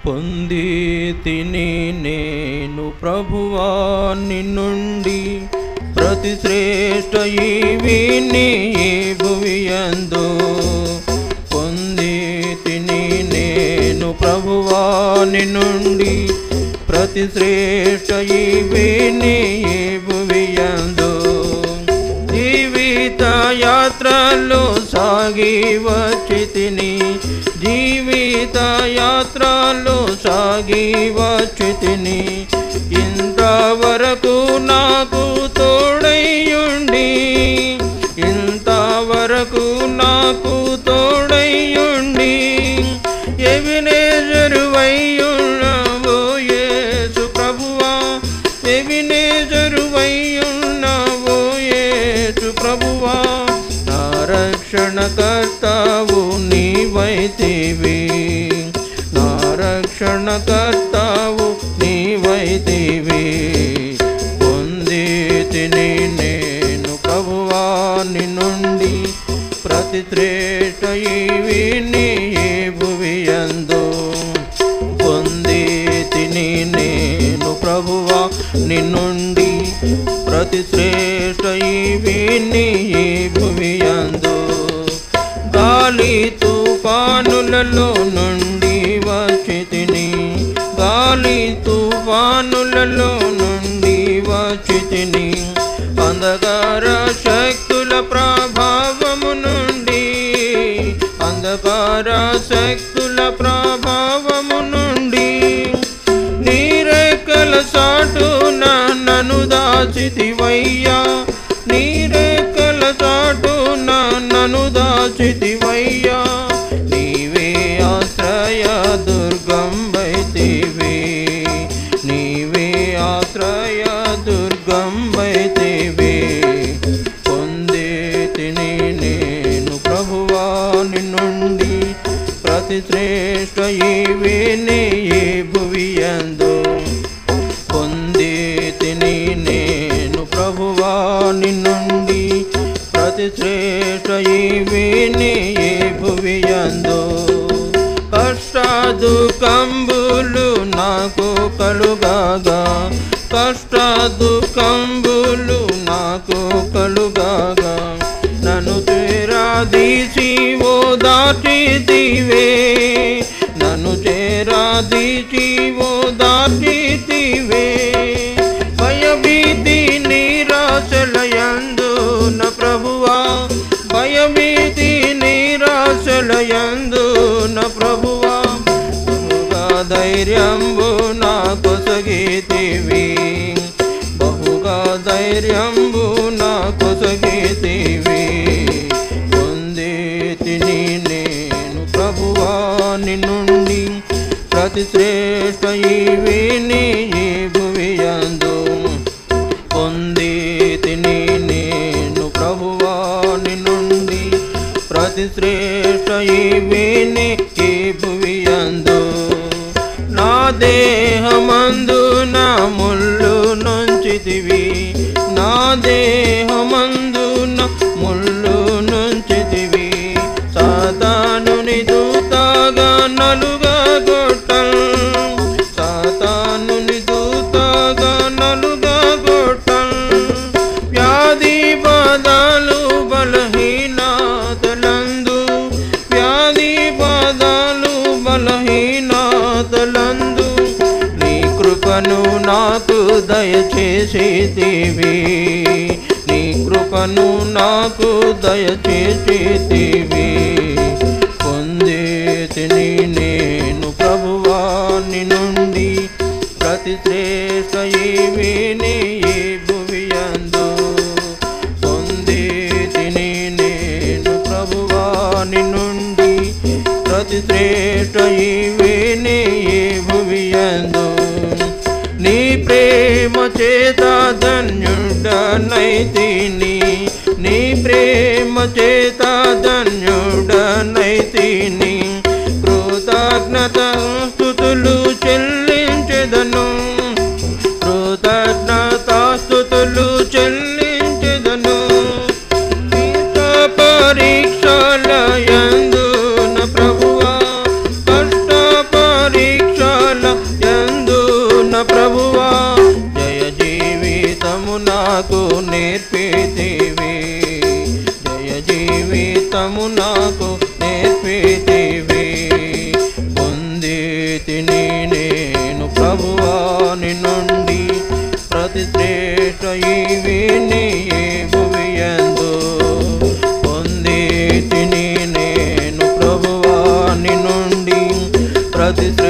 పొంది తిని నేను ప్రభువా నిన్నుండి ప్రతి శ్రేష్ఠ ఈవిని భువియందు పొంది తిని నేను ప్రభువా నిన్నుండి ప్రతి శ్రేష్ఠ ఈవిని భువియందు జీవిత యాత్రలో సాగి వచ్చితిని జీవిత యాత్రలో సాగి వచ్చితిని ఇంతవరకు నాకు తోడైయుండి ఇంతవరకు నాకు తోడైయుండి ఎబెనెజరువైయున్నావో యేసు ప్రభువా ఎబెనెజరువైయున్నావో యేసు ప్రభువా నా రక్షణకర్తావు నీవైతివి నా రక్షణకర్తావు నీవైతివి పొంది తిని నేను ప్రభువా నిన్నుండి ప్రతి శ్రేష్ఠ ఈవిని భువియందు పొంది తిని నేను ప్రభువా నిన్నుండి ప్రతి శ్రేష్ఠ ఈవిని భువియందు గాలి తుఫానులలో నుండి వచ్చితిని గాలి తుఫానులలో నుండి వచ్చితిని అంధకార శక్తుల ప్రభావము నుండి అంధకార శక్తుల ప్రభావము నుండి నీ రెక్కల చాటున నన్ను దాచితివయ్యా నీ రెక్కల చాటున నన్ను దాచితివయ్యా నీవే ఆశ్రయ దుర్గంబైతివి నీవే ఆశ్రయ దుర్గంబైతివి పొంది తిని నేను ప్రభువా నిన్నుండి ప్రతి శ్రేష్ఠ ఈవిని భువియందు పొంది తిని నేను ప్రభువా నిన్నుండి ప్రతి శ్రేష్ఠ ఈవిని భువియందు కష్ట దుఃఖంబులు నాకు కలుగాగా కష్ట దుఃఖంబులు నాకు కలుగాగా నన్ను చేరాదీసి ఓదార్చితివే నన్ను చేరాదీసి ఓదార్చితివే భయభీతి నిరాశలయందు నా ప్రభువా భయభీతి నిరాశలయందు నా ప్రభువా బహుగా ధైర్యంబు నా కొసగితివి బహుగా ధైర్యంబు నా కొసగితివి పొంది తిని నేను ప్రభువా నిన్నుండి ప్రతి శ్రేష్ఠ ఈవిని భువియందు పొంది తిని నేను ప్రభువా నిన్నుండి ప్రతి శ్రేష్ఠ ఈవిని భువియందు నా దేహమందు నా ముళ్ళు నుంచితివి నా దేహమందు నా ముళ్ళు నుంచితివి సాతానుని దూతగా నలుగా గొట్టల్ సాతానుని దూతగా నలుగా గొట్టల్ వ్యాధి బాధలు బలహీనతలందు వ్యాధి బాధలు బలహీనతలందు నీ కృపను నాకు దయచేసితివి నీ కృపను నాకు దయచేసితివి పొంది తిని నేను ప్రభువా నిన్నుండి ప్రతి శ్రేష్ఠ ఈవిని భువియందు పొంది తిని నేను ప్రభువా నిన్నుండి ప్రతి శ్రేష్ఠ ఈవిని భువియందు నీ ప్రేమ చేత ధన్యుడనైతిని నీ ప్రేమ చేత ధన్యుడనైతిని కృతజ్ఞత స్తుతులు చెల్లించెదను కృతజ్ఞత స్తుతులు చెల్లించెదను పరీక్షల యందు నా ప్రభువా కష్ట పరీక్ష మార్గము నాకు నేర్పితివి. పొందితిని నేను ప్రభువాని నుండి ప్రతి శ్రేష్ఠ ఈవిని భువియందు. పొందితిని నేను ప్రభువాని నుండి ప్రతి